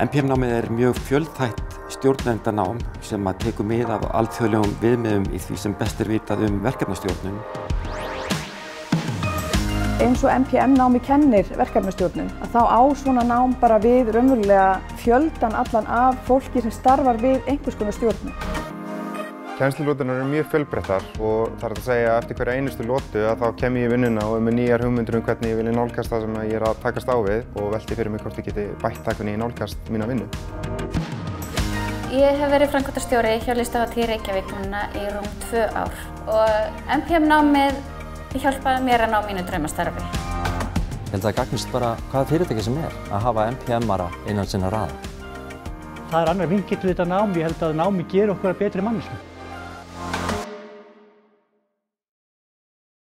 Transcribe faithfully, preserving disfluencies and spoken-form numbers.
M P M-námið er mjög fjölþætt stjórnendanám sem að tekur mið af alþjóðlegum viðmiðum í því sem best er vitað um verkefnastjórnun. Eins og M P M-námi kennir verkefnastjórnun, að þá á svona nám bara við raunverulega fjöldan allan af fólki sem starfar við einhvers konar stjórnun. Kennslulóturnar eru mjög fjölbreyttar og það er að segja að eftir hverja einustu lótu að þá kem ég í vinnuna og er með nýjar hugmyndir um hvernig ég vilja nálgast það sem ég er að takast á við og velti fyrir mig hvort ég geti bætt það hvernig ég nálgast mína vinnu. Ég hef verið framkvæmdastjóri hjá Listahátíð Reykjavík núna í rúm tvö ár og M P M-námið hjálpaði mér að ná mínu draumastarfi. Ég held að það gagnist bara hvaða fyrirtæki sem er að hafa M P M-ara innan sinna raða. Það er annar vinkill við þetta nám. Ég held að námið gerir okkur að betri manneskjum.